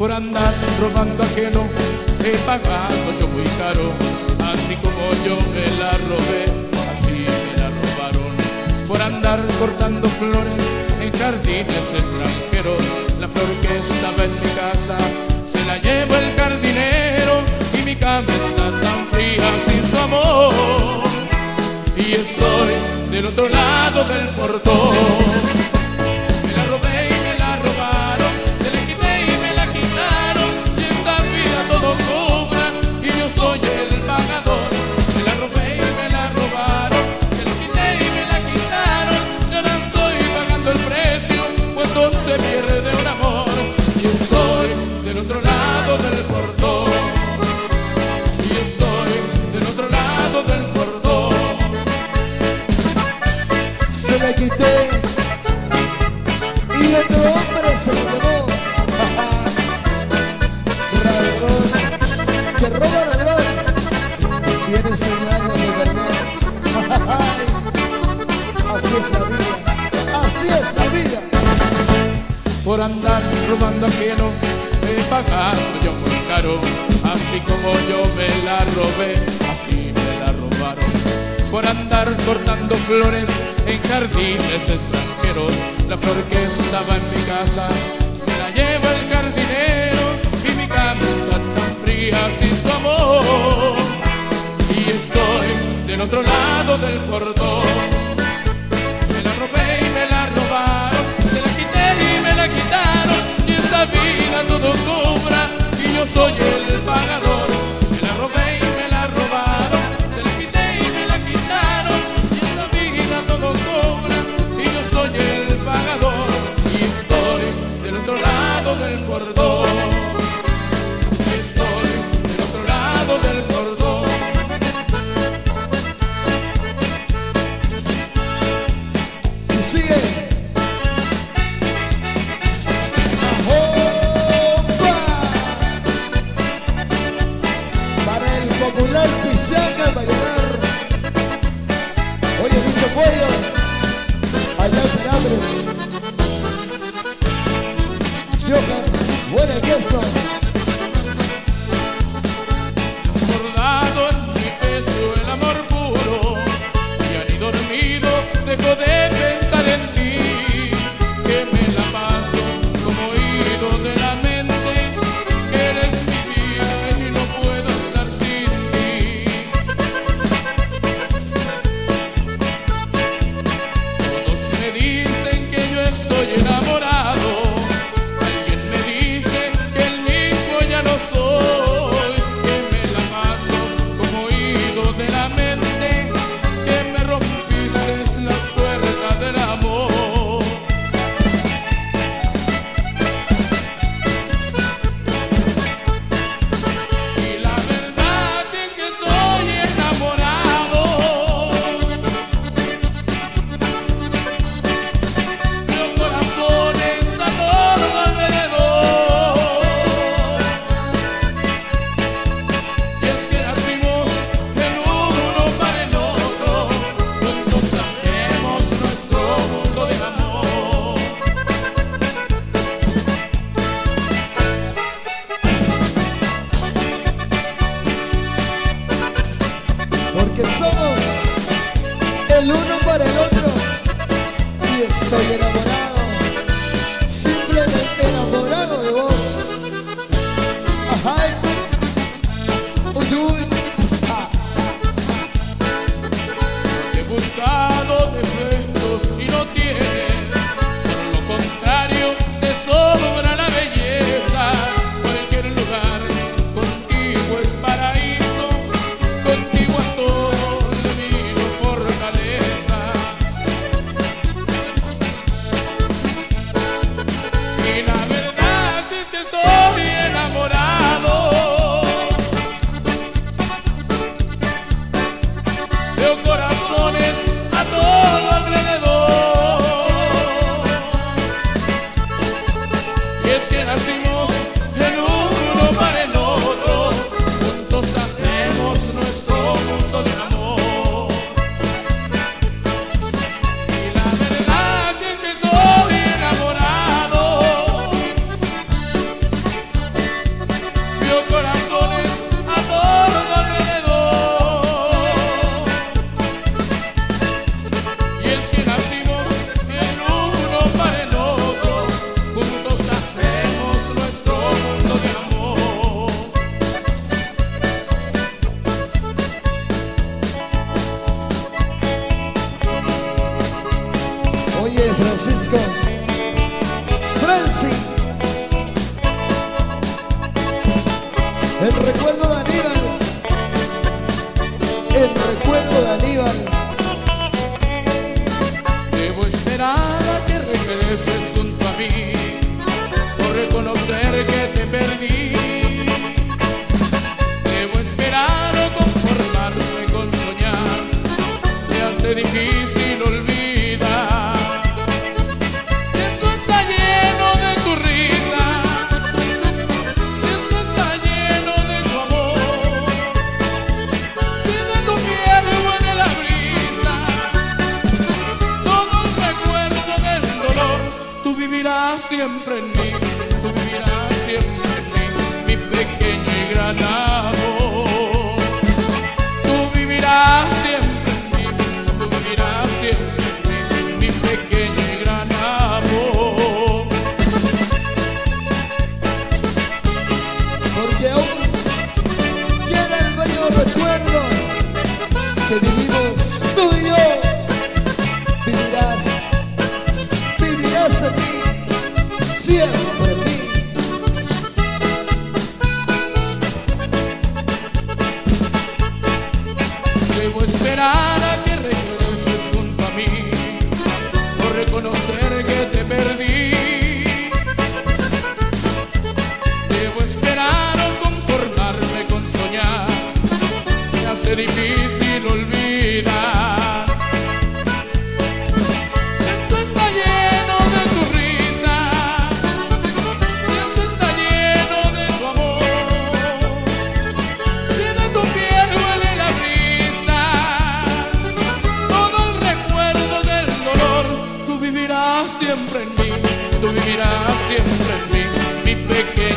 Por andar robando ajeno he pagado yo muy caro. Así como yo me la robé, así me la robaron. Por andar cortando flores en jardines extranjeros, la flor que estaba en mi casa se la llevó el jardinero. Y mi cama está tan fría sin su amor, y estoy del otro lado del portón. Me la robé y me la robaron, se la quité y me la quitaron, y esta vida todo cobra y yo soy el pagador. Me la robé y me la robaron, se la quité y me la quitaron, y ahora estoy pagando el precio cuando se pierde un amor. Y estoy del otro lado del portón, y estoy del otro lado del portón. Se la quité y otro hombre se la llevó. Ladrón que roba ladrón, tiene señales de verdad. Así es la vida, así es la vida. Por andar robando ajeno he pagado yo muy caro. Así como yo me la robé, así me la robaron. Por andar cortando flores en jardines extranjeros, la flor que estaba en mi casa se la lleva el jardinero. Y mi cama está tan fría sin su amor, y estoy del otro lado del portón. Me la robé y me la robaron, se la quité y me la quitaron, y esta vida todo cobra y yo soy el pagador. Me la robé y me la robaron, se la quité y me la quitaron, y esta vida todo cobra y yo soy el pagador. Y estoy del otro lado del cordón, estoy del otro lado del cordón. Y sigue. Popular Pisaca va a llegar. Oye, dicho cuello, allá en Perabres. Johan, buena queso. Bordado en mi pecho el amor puro, ya ni dormido dejo de pensar en ti, que me la paso como oído de la mente, que eres mi vida y no puedo estar sin ti. Todos me dicen que yo estoy enamorado, alguien me dice que el mismo ya no soy, que me la paso como oído de la mente, que me rompiste las puertas del amor. Y la verdad es que estoy enamorado, mi corazón está todo alrededor. Y es que nacimos el uno para el otro, juntos hacemos nuestro mundo de amor. Porque somos el uno para el otro. Y estoy enamorado, simplemente enamorado de vos. Ajá. Uy, uy. Ah. He buscado defectos y no tienes, por lo contrario te sobra la belleza. Cualquier lugar contigo es paraíso, contigo a todo le miro fortaleza. Francisco, Francis, el recuerdo de Aníbal, el recuerdo de Aníbal. Debo esperar a que regreses junto a mí, por reconocer que te perdí. Debo esperar o conformarme con soñar, me hace difícil olvidar. Si esto está lleno de tu risa, si esto está lleno de tu amor, si de tu piel huele la brisa, todo el recuerdo del dolor, tú vivirás siempre en mí, tú vivirás siempre en mí, mi pequeño y gran amor. Tú vivirás siempre en mí, tú vivirás siempre en mí, mi pequeño y gran amor. Porque aún queda el bello recuerdo que vivimos tú y yo. Vivirás, vivirás en mí, siempre en mí. Debo esperar a que regreses junto a mí, por reconocer que te perdí. Debo esperar o conformarme con soñar, me hace difícil olvidar. Si esto está lleno de tu risa, si esto está lleno de tu amor, si de tu piel huele la brisa, todo el recuerdo del dolor, tú vivirás siempre en mí, tú vivirás siempre en mí, mi pequeño